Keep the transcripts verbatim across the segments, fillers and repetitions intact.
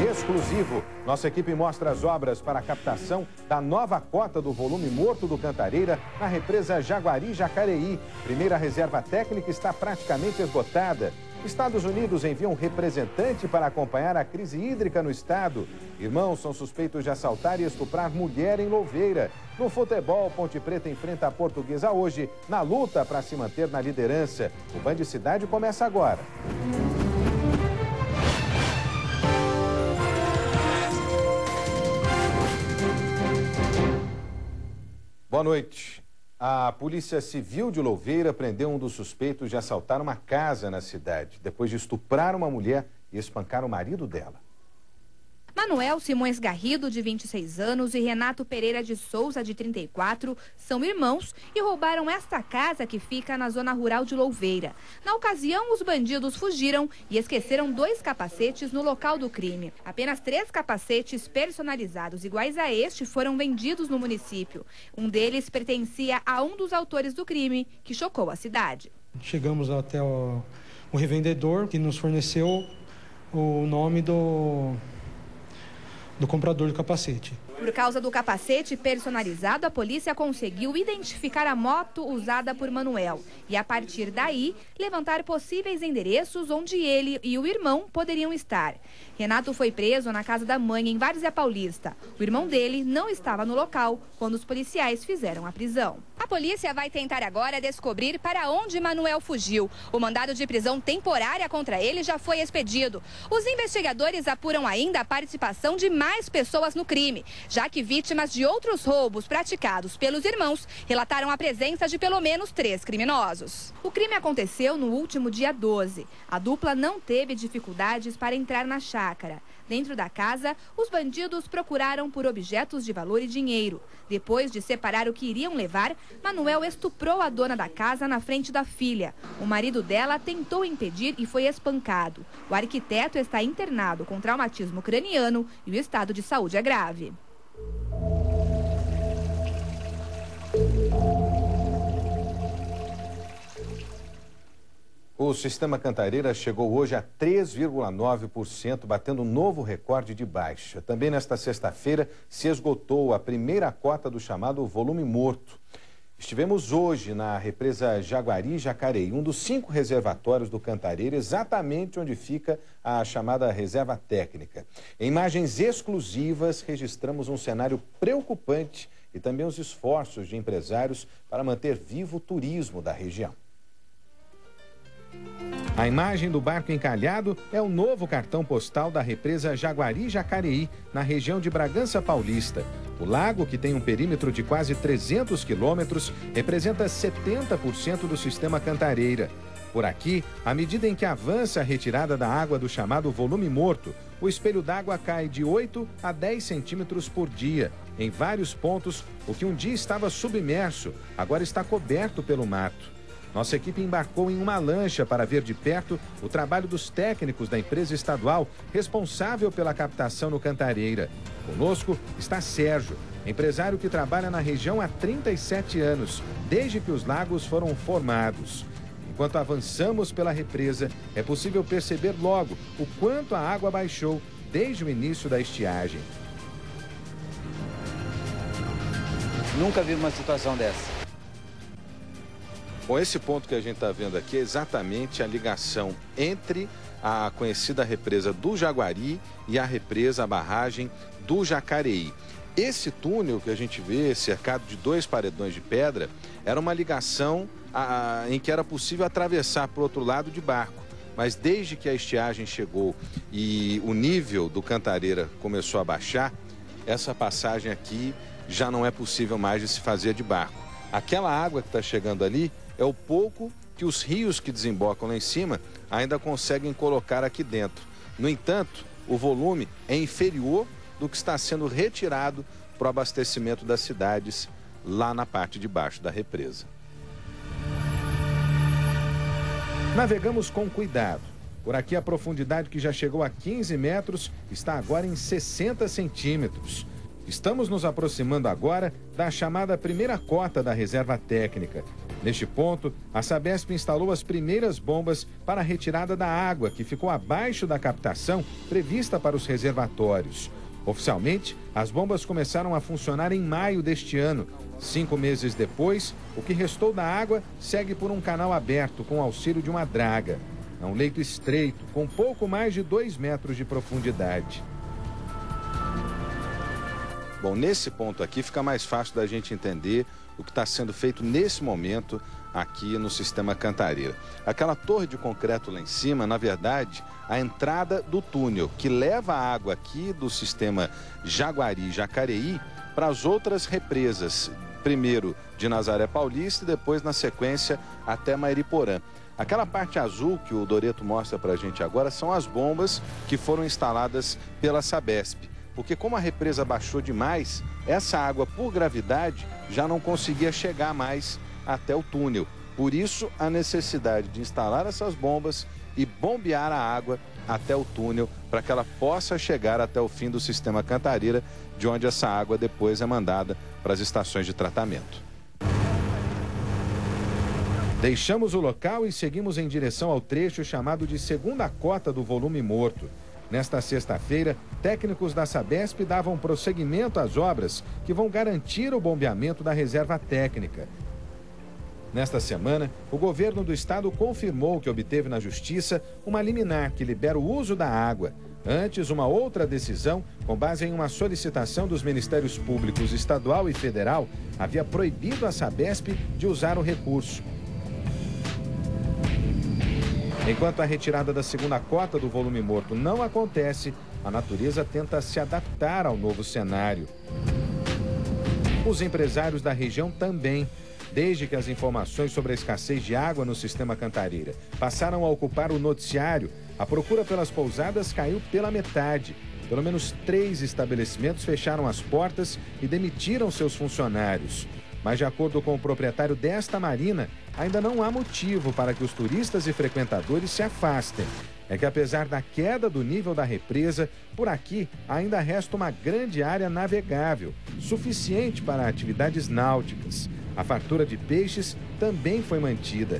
exclusivo. Nossa equipe mostra as obras para a captação da nova cota do volume morto do Cantareira na represa Jaguari-Jacareí. Primeira reserva técnica está praticamente esgotada. Estados Unidos envia um representante para acompanhar a crise hídrica no estado. Irmãos são suspeitos de assaltar e estuprar mulher em Louveira. No futebol, Ponte Preta enfrenta a Portuguesa hoje na luta para se manter na liderança. O Band Cidade começa agora. Boa noite. A Polícia Civil de Louveira prendeu um dos suspeitos de assaltar uma casa na cidade, depois de estuprar uma mulher e espancar o marido dela. Manuel Simões Garrido, de vinte e seis anos, e Renato Pereira de Souza, de trinta e quatro, são irmãos e roubaram esta casa que fica na zona rural de Louveira. Na ocasião, os bandidos fugiram e esqueceram dois capacetes no local do crime. Apenas três capacetes personalizados iguais a este foram vendidos no município. Um deles pertencia a um dos autores do crime, que chocou a cidade. Chegamos até o, o revendedor, que nos forneceu o nome do... do comprador do capacete. Por causa do capacete personalizado, a polícia conseguiu identificar a moto usada por Manuel e, a partir daí, levantar possíveis endereços onde ele e o irmão poderiam estar. Renato foi preso na casa da mãe em Várzea Paulista. O irmão dele não estava no local quando os policiais fizeram a prisão. A polícia vai tentar agora descobrir para onde Manuel fugiu. O mandado de prisão temporária contra ele já foi expedido. Os investigadores apuram ainda a participação de mais pessoas no crime, já que vítimas de outros roubos praticados pelos irmãos relataram a presença de pelo menos três criminosos. O crime aconteceu no último dia doze. A dupla não teve dificuldades para entrar na chácara. Dentro da casa, os bandidos procuraram por objetos de valor e dinheiro. Depois de separar o que iriam levar, Manuel estuprou a dona da casa na frente da filha. O marido dela tentou impedir e foi espancado. O arquiteto está internado com traumatismo craniano e o estado de saúde é grave. O sistema Cantareira chegou hoje a três vírgula nove por cento, batendo um novo recorde de baixa. Também nesta sexta-feira se esgotou a primeira cota do chamado volume morto. Estivemos hoje na represa Jaguari-Jacareí, um dos cinco reservatórios do Cantareira, exatamente onde fica a chamada reserva técnica. Em imagens exclusivas, registramos um cenário preocupante e também os esforços de empresários para manter vivo o turismo da região. A imagem do barco encalhado é o novo cartão postal da represa Jaguari-Jacareí, na região de Bragança Paulista. O lago, que tem um perímetro de quase trezentos quilômetros, representa setenta por cento do sistema Cantareira. Por aqui, à medida em que avança a retirada da água do chamado volume morto, o espelho d'água cai de oito a dez centímetros por dia. Em vários pontos, o que um dia estava submerso, agora está coberto pelo mato. Nossa equipe embarcou em uma lancha para ver de perto o trabalho dos técnicos da empresa estadual responsável pela captação no Cantareira. Conosco está Sérgio, empresário que trabalha na região há trinta e sete anos, desde que os lagos foram formados. Enquanto avançamos pela represa, é possível perceber logo o quanto a água baixou desde o início da estiagem. Nunca vi uma situação dessa. Bom, esse ponto que a gente está vendo aqui é exatamente a ligação entre a conhecida represa do Jaguari e a represa, a barragem do Jacareí. Esse túnel que a gente vê, cercado de dois paredões de pedra, era uma ligação a, a, em que era possível atravessar para o outro lado de barco. Mas desde que a estiagem chegou e o nível do Cantareira começou a baixar, essa passagem aqui já não é possível mais de se fazer de barco. Aquela água que está chegando ali é o pouco que os rios que desembocam lá em cima ainda conseguem colocar aqui dentro. No entanto, o volume é inferior do que está sendo retirado para o abastecimento das cidades lá na parte de baixo da represa. Navegamos com cuidado. Por aqui a profundidade, que já chegou a quinze metros, está agora em sessenta centímetros. Estamos nos aproximando agora da chamada primeira cota da reserva técnica. Neste ponto, a Sabesp instalou as primeiras bombas para a retirada da água, que ficou abaixo da captação prevista para os reservatórios. Oficialmente, as bombas começaram a funcionar em maio deste ano. Cinco meses depois, o que restou da água segue por um canal aberto com auxílio de uma draga. É um leito estreito, com pouco mais de dois metros de profundidade. Bom, nesse ponto aqui fica mais fácil da gente entender o que está sendo feito nesse momento aqui no sistema Cantareira. Aquela torre de concreto lá em cima, na verdade, a entrada do túnel, que leva a água aqui do sistema Jaguari-Jacareí para as outras represas, primeiro de Nazaré Paulista e depois, na sequência, até Mairiporã. Aquela parte azul que o Doreto mostra para a gente agora são as bombas que foram instaladas pela Sabesp. Porque como a represa baixou demais, essa água, por gravidade, já não conseguia chegar mais até o túnel. Por isso, a necessidade de instalar essas bombas e bombear a água até o túnel para que ela possa chegar até o fim do sistema Cantareira, de onde essa água depois é mandada para as estações de tratamento. Deixamos o local e seguimos em direção ao trecho chamado de segunda cota do volume morto. Nesta sexta-feira, técnicos da Sabesp davam prosseguimento às obras que vão garantir o bombeamento da reserva técnica. Nesta semana, o governo do estado confirmou que obteve na Justiça uma liminar que libera o uso da água. Antes, uma outra decisão, com base em uma solicitação dos Ministérios Públicos Estadual e Federal, havia proibido a Sabesp de usar o recurso. Enquanto a retirada da segunda cota do volume morto não acontece, a natureza tenta se adaptar ao novo cenário. Os empresários da região também. Desde que as informações sobre a escassez de água no sistema Cantareira passaram a ocupar o noticiário, a procura pelas pousadas caiu pela metade. Pelo menos três estabelecimentos fecharam as portas e demitiram seus funcionários. Mas, de acordo com o proprietário desta marina, ainda não há motivo para que os turistas e frequentadores se afastem. É que, apesar da queda do nível da represa, por aqui ainda resta uma grande área navegável, suficiente para atividades náuticas. A fartura de peixes também foi mantida.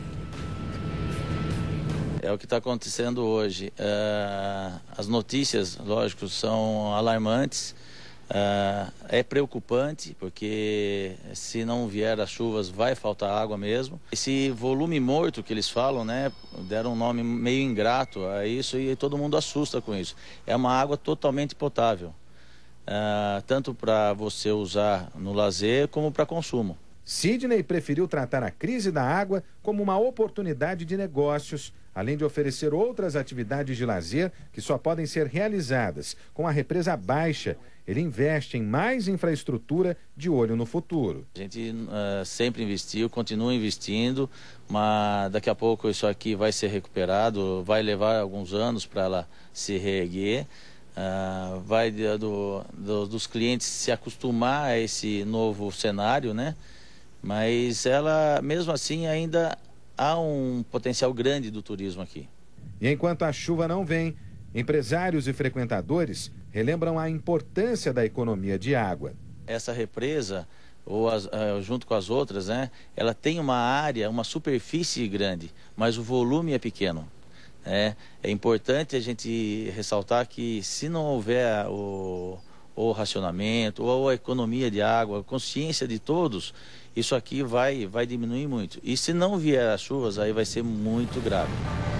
É o que está acontecendo hoje. Uh, as notícias, lógico, são alarmantes. Uh, é preocupante, porque se não vier as chuvas vai faltar água mesmo. Esse volume morto que eles falam, né, deram um nome meio ingrato a isso e todo mundo assusta com isso. É uma água totalmente potável, uh, tanto para você usar no lazer como para consumo. Sidney preferiu tratar a crise da água como uma oportunidade de negócios, além de oferecer outras atividades de lazer que só podem ser realizadas com a represa baixa. Ele investe em mais infraestrutura de olho no futuro. A gente uh, sempre investiu, continua investindo, mas daqui a pouco isso aqui vai ser recuperado, vai levar alguns anos para ela se reerguer. Uh, vai do, do, dos clientes se acostumar a esse novo cenário, né? Mas ela, mesmo assim, ainda há um potencial grande do turismo aqui. E enquanto a chuva não vem, empresários e frequentadores relembram a importância da economia de água. Essa represa, ou as, uh, junto com as outras, né, ela tem uma área, uma superfície grande, mas o volume é pequeno. É, é importante a gente ressaltar que se não houver o, o racionamento, ou a economia de água, a consciência de todos, isso aqui vai, vai diminuir muito. E se não vier as chuvas, aí vai ser muito grave.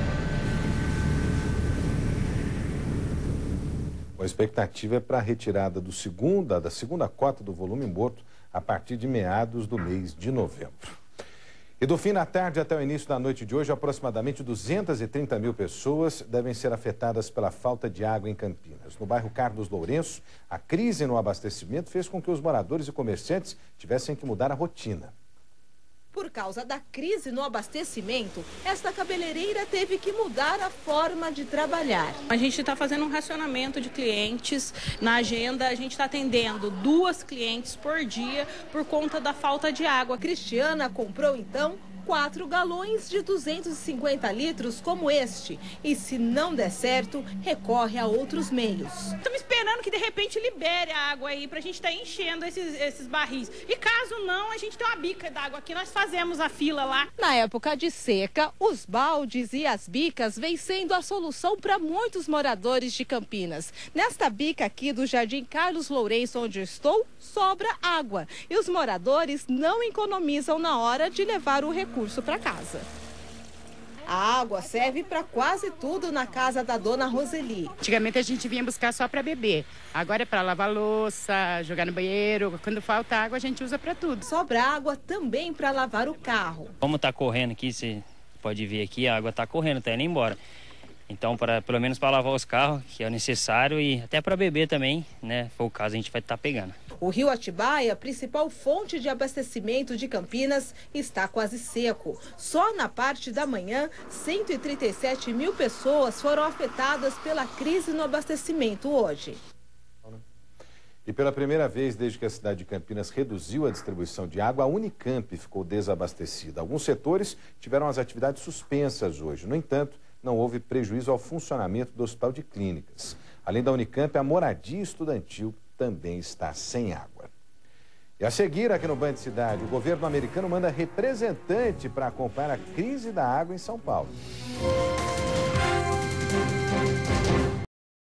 A expectativa é para a retirada do segunda, da segunda cota do volume morto a partir de meados do mês de novembro. E do fim da tarde até o início da noite de hoje, aproximadamente duzentas e trinta mil pessoas devem ser afetadas pela falta de água em Campinas. No bairro Carlos Lourenço, a crise no abastecimento fez com que os moradores e comerciantes tivessem que mudar a rotina. Por causa da crise no abastecimento, esta cabeleireira teve que mudar a forma de trabalhar. A gente está fazendo um racionamento de clientes. Na agenda, a gente está atendendo duas clientes por dia por conta da falta de água. A Cristiana comprou, então, quatro galões de duzentos e cinquenta litros como este. E se não der certo, recorre a outros meios. Estamos esperando esperando que de repente libere a água aí, pra gente estar enchendo esses, esses barris. E caso não, a gente tem uma bica d'água aqui, nós fazemos a fila lá. Na época de seca, os baldes e as bicas vêm sendo a solução para muitos moradores de Campinas. Nesta bica aqui do Jardim Carlos Lourenço, onde eu estou, sobra água. E os moradores não economizam na hora de levar o recurso para casa. A água serve para quase tudo na casa da dona Roseli. Antigamente a gente vinha buscar só para beber. Agora é para lavar louça, jogar no banheiro. Quando falta água a gente usa para tudo. Sobra água também para lavar o carro. Como tá correndo aqui, você pode ver aqui, a água tá correndo, tá indo embora. Então, para, pelo menos para lavar os carros, que é necessário, e até para beber também, né? Se for o caso, a gente vai estar pegando. O rio Atibaia, principal fonte de abastecimento de Campinas, está quase seco. Só na parte da manhã, cento e trinta e sete mil pessoas foram afetadas pela crise no abastecimento hoje. E pela primeira vez desde que a cidade de Campinas reduziu a distribuição de água, a Unicamp ficou desabastecida. Alguns setores tiveram as atividades suspensas hoje. No entanto, não houve prejuízo ao funcionamento do Hospital de Clínicas. Além da Unicamp, a moradia estudantil também está sem água. E a seguir, aqui no Band Cidade, o governo americano manda representante para acompanhar a crise da água em São Paulo.